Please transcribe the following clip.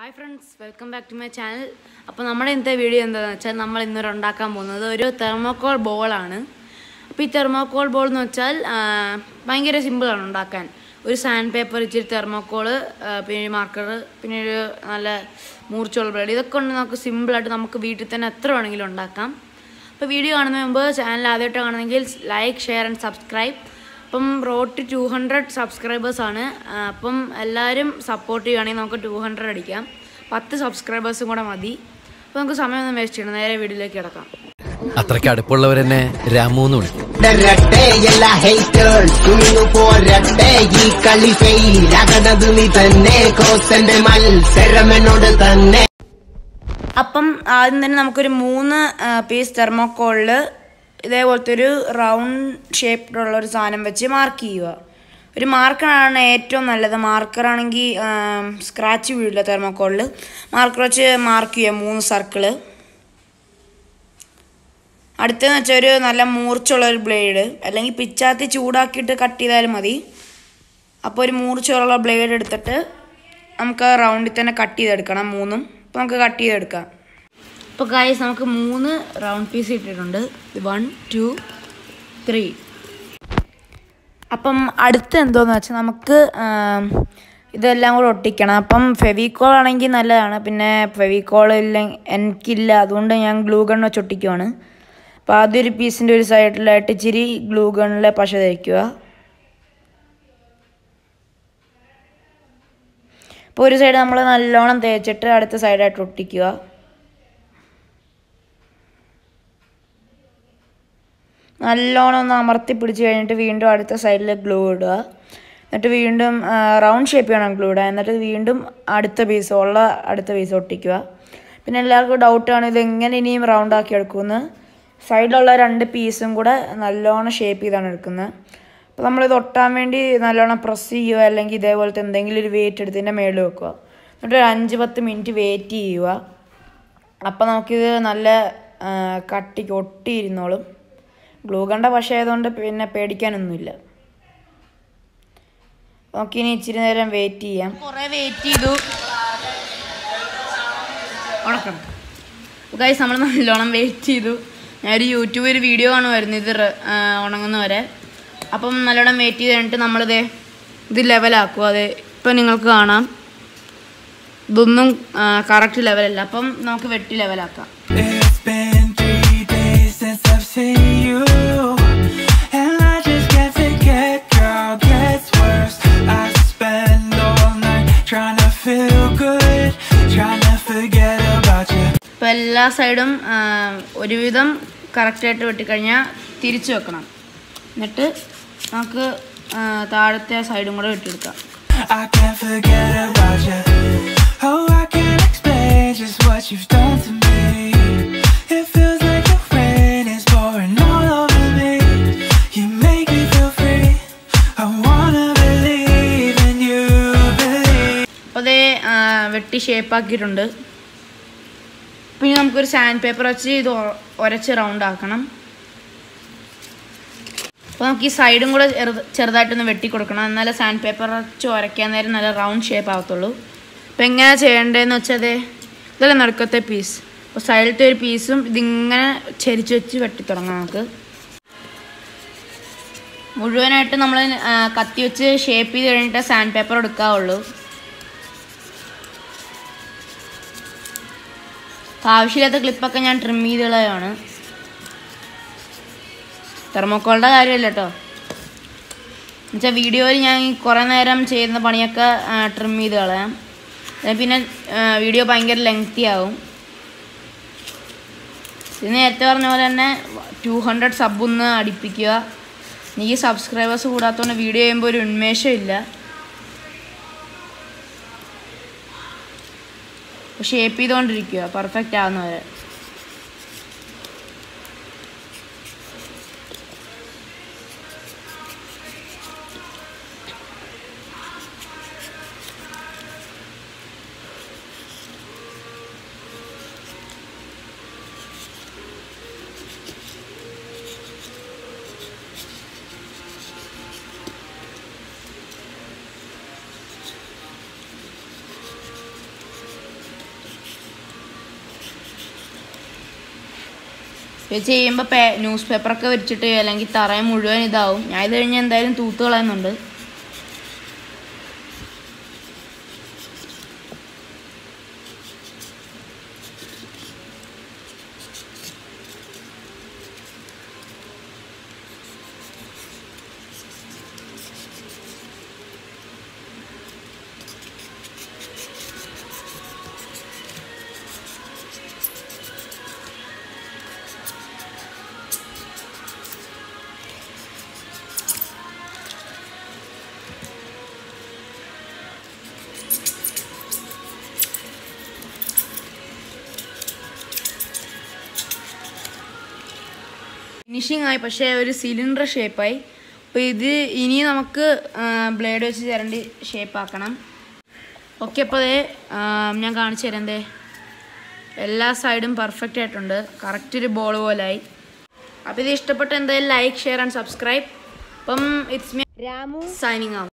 Hi friends, welcome back to my channel. അപ്പോൾ നമ്മുടെ ഇന്നത്തെ വീഡിയോ എന്താണെന്ന് വെച്ചാൽ നമ്മൾ ഇന്നൊരു ഉണ്ടാക്കാൻ പോകുന്നത് ഒരു തെർമോകോൾ ബോൾ ആണ്. അപ്പോൾ ഈ തെർമോകോൾ ബോൾ എന്ന് വെച്ചാൽ ഭയങ്കര സിമ്പിൾ ആണ് ഉണ്ടാക്കാൻ. ഒരു സാൻഡ് പേപ്പർ ഇച്ചിരി തെർമോകോൾ പിന്നെ മാർക്കർ പിന്നെ ഒരു നല്ല മൂർച്ചയുള്ള ബ്ലേഡ് ഇതൊക്കെ കൊണ്ട് നമുക്ക് സിമ്പിൾ ആയിട്ട് നമുക്ക് വീട്ടിൽ തന്നെ എത്ര വേണമെങ്കിലും ഉണ്ടാക്കാം. അപ്പോൾ വീഡിയോ കാണുന്നതിന് മുമ്പ് ചാനൽ ആദ്യമായിട്ട് കാണുന്നെങ്കിൽ ലൈക്ക് ഷെയർ ആൻഡ് സബ്സ്ക്രൈബ്. അപ്പം റോഡ് ടു 200 സബ്സ്ക്രൈബേഴ്സാണ്. അപ്പം എല്ലാവരും സപ്പോർട്ട് ചെയ്യുകയാണെങ്കിൽ നമുക്ക് 200 അടിക്കാം. 10 സബ്സ്ക്രൈബേഴ്സും കൂടെ മതി. അപ്പോൾ നമുക്ക് സമയമൊന്നും വേസ്റ്റ് ചെയ്യണം, നേരെ വീഡിയോയിലേക്ക് കിടക്കാം. അത്രയ്ക്ക് അടുപ്പുള്ളവരെന്നെ രാമു എന്ന് വിളിക്കും. അപ്പം ആദ്യം തന്നെ നമുക്കൊരു 3 പീസ് തെർമോക്കോളിൽ ഇതേപോലത്തെ ഒരു റൗണ്ട് ഷേപ്പിലുള്ളൊരു സാധനം വെച്ച് മാർക്ക് ചെയ്യുക. ഒരു മാർക്കറാണ് ഏറ്റവും നല്ലത്. മാർക്കറാണെങ്കിൽ സ്ക്രാച്ച് വീഴില്ല. തെർമോക്കോളിൽ മാർക്കർ വെച്ച് മാർക്ക് ചെയ്യുക 3 സർക്കിള്. അടുത്തെന്ന് വെച്ചാൽ ഒരു നല്ല മൂർച്ചുള്ളൊരു ബ്ലേഡ്, അല്ലെങ്കിൽ പിച്ചാത്തി ചൂടാക്കിയിട്ട് കട്ട് ചെയ്താലും മതി. അപ്പോൾ ഒരു മൂർച്ചുള്ള ബ്ലേഡ് എടുത്തിട്ട് നമുക്ക് റൗണ്ടിൽ തന്നെ കട്ട് ചെയ്തെടുക്കണം 3. അപ്പോൾ നമുക്ക് കട്ട് ചെയ്തെടുക്കാം. അപ്പോൾ ഗൈസ് നമുക്ക് 3 റൗണ്ട് പീസ് ഇട്ടിട്ടുണ്ട്. 1 2 3. അപ്പം അടുത്ത് എന്തോന്ന് വെച്ചാൽ നമുക്ക് ഇതെല്ലാം കൂടെ ഒട്ടിക്കണം. അപ്പം ഫെവിക്കോൾ ആണെങ്കിൽ നല്ലതാണ്. പിന്നെ ഫെവിക്കോൾ എനിക്കില്ല, അതുകൊണ്ട് ഞാൻ ഗ്ലൂ ഗൺ വെച്ച് ഒട്ടിക്കുവാണ്. അപ്പോൾ ആദ്യം ഒരു പീസിൻ്റെ ഒരു സൈഡിലായിട്ട് ഇച്ചിരി ഗ്ലൂ ഗണ്ണിലെ പശ തേക്കുക. അപ്പോൾ ഒരു സൈഡ് നമ്മൾ നല്ലോണം തേച്ചിട്ട് അടുത്ത സൈഡായിട്ട് ഒട്ടിക്കുക. നല്ലോണം ഒന്ന് അമർത്തി പിടിച്ച് കഴിഞ്ഞിട്ട് വീണ്ടും അടുത്ത സൈഡിൽ ഗ്ലൂ ഇടുക. എന്നിട്ട് വീണ്ടും റൗണ്ട് ഷേപ്പ് ചെയ്യണം ഗ്ലൂ ഇടുക. എന്നിട്ട് വീണ്ടും അടുത്ത പീസ് ഒട്ടിക്കുക. പിന്നെ എല്ലാവർക്കും ഡൗട്ടാണ് ഇതെങ്ങനെ ഇനിയും റൗണ്ട് ആക്കി എടുക്കുമെന്ന്. സൈഡിലുള്ള 2 പീസും കൂടെ നല്ലോണം ഷേപ്പ് ചെയ്താണ് എടുക്കുന്നത്. അപ്പോൾ നമ്മളിത് ഒട്ടാൻ വേണ്ടി നല്ലോണം പ്രസ് ചെയ്യുക, അല്ലെങ്കിൽ ഇതേപോലത്തെ എന്തെങ്കിലും ഒരു വെയിറ്റ് എടുത്തതിൻ്റെ മേളിൽ വെക്കുക. എന്നിട്ട് ഒരു 5-10 മിനിറ്റ് വെയിറ്റ് ചെയ്യുക. അപ്പോൾ നമുക്കിത് നല്ല കട്ടിക്ക് ഒട്ടിയിരുന്നോളും. ഗ്ലൂ ഗണ്ണിൻ്റെ പശ ആയതുകൊണ്ട് പിന്നെ പേടിക്കാനൊന്നുമില്ല. നമുക്കിനി ഇച്ചിരി നേരം വെയിറ്റ് ചെയ്യാം. കുറേ വെയിറ്റ് ചെയ്തു. ഉണക്കണം ഗൈസ്, നമ്മൾ നല്ലോണം വെയിറ്റ് ചെയ്തു. ഞാനൊരു യൂട്യൂബിൽ വീഡിയോ കാണുമായിരുന്നു ഇത് ഉണങ്ങുന്നവരെ. അപ്പം നല്ലോണം വെയിറ്റ് ചെയ്ത് കഴിഞ്ഞിട്ട് ഇത് ലെവലാക്കും. അതെ, ഇപ്പം നിങ്ങൾക്ക് കാണാം ഇതൊന്നും കറക്റ്റ് ലെവലല്ല. അപ്പം നമുക്ക് വെട്ടി ലെവലാക്കാം. ഇപ്പം എല്ലാ സൈഡും ഒരുവിധം കറക്റ്റായിട്ട് വെട്ടിക്കഴിഞ്ഞാൽ തിരിച്ചു വെക്കണം. എന്നിട്ട് നമുക്ക് താഴത്തെ സൈഡും കൂടെ വെട്ടിയെടുക്കാം. അപ്പോൾ അതേ വെട്ടി ഷേപ്പാക്കിയിട്ടുണ്ട്. പിന്നെ നമുക്കൊരു സാൻഡ് പേപ്പർ വെച്ച് ഇത് ഉരച്ച് റൗണ്ട് ആക്കണം. അപ്പോൾ നമുക്ക് ഈ സൈഡും കൂടെ ചെറുതായിട്ടൊന്ന് വെട്ടി കൊടുക്കണം. എന്നാലേ സാൻഡ് പേപ്പർ വെച്ച് ഉരയ്ക്കാൻ നേരം നല്ല റൗണ്ട് ഷേപ്പ് ആകത്തുള്ളൂ. അപ്പോൾ എങ്ങനെയാണ് ചെയ്യേണ്ടതെന്ന് വെച്ചാൽ ഇതല്ലേ നടുക്കത്തെ പീസ്. അപ്പോൾ സൈഡിലത്തെ ഒരു പീസും ഇതിങ്ങനെ ചരിച്ച് വെച്ച് വെട്ടി തുടങ്ങാം. നമുക്ക് മുഴുവനായിട്ട് നമ്മൾ കത്തി വെച്ച് ഷേപ്പ് ചെയ്ത് കഴിഞ്ഞിട്ട് സാൻഡ് പേപ്പർ എടുക്കാവുള്ളൂ. ആവശ്യമില്ലാത്ത ക്ലിപ്പൊക്കെ ഞാൻ ട്രിം ചെയ്ത് കളയാണ്. തെർമോക്കോളിൻ്റെ കാര്യമല്ല കേട്ടോ. എന്നുവെച്ചാൽ വീഡിയോയിൽ ഞാൻ കുറേ നേരം ചെയ്യുന്ന പണിയൊക്കെ ട്രിം ചെയ്ത് കളയാം. പിന്നെ വീഡിയോ ഭയങ്കര ലെങ്തി ആവും. ഇത് നേരത്തെ പറഞ്ഞ പോലെ തന്നെ 200 സബ്ബൊന്ന് അടിപ്പിക്കുക. എനിക്ക് സബ്സ്ക്രൈബേഴ്സ് കൂടാത്തതുകൊണ്ട് വീഡിയോ ചെയ്യുമ്പോൾ ഒരു ഉന്മേഷം ഇല്ല. ഷേപ്പ് ചെയ്തുകൊണ്ടിരിക്കുക പെർഫെക്റ്റ് ആവുന്നവരെ. ഇത് ചെയ്യുമ്പോൾ ന്യൂസ് പേപ്പറൊക്കെ വെച്ചിട്ട് അല്ലെങ്കിൽ തറയെ മുഴുവൻ ഇതാവും. ഞാൻ ഇത് കഴിഞ്ഞ് എന്തായാലും തൂത്ത് കളയുന്നുണ്ട്. ഫിനിഷിംഗ് ആയി, പക്ഷേ ഒരു സിലിണ്ടർ ഷേപ്പായി. അപ്പോൾ ഇത് ഇനി നമുക്ക് ബ്ലേഡ് വെച്ച് ചിരണ്ടി ഷേപ്പാക്കണം. ഓക്കെ, അപ്പോൾ അതേ ഞാൻ കാണിച്ചു തരാം. എന്തേ എല്ലാ സൈഡും പെർഫെക്റ്റ് ആയിട്ടുണ്ട്, കറക്റ്റ് ഒരു ബോൾ പോലായി. അപ്പോൾ ഇത് ഇഷ്ടപ്പെട്ട എന്തായാലും ലൈക്ക്, ഷെയർ ആൻഡ് സബ്സ്ക്രൈബ്. അപ്പം it's me Ramu signing out.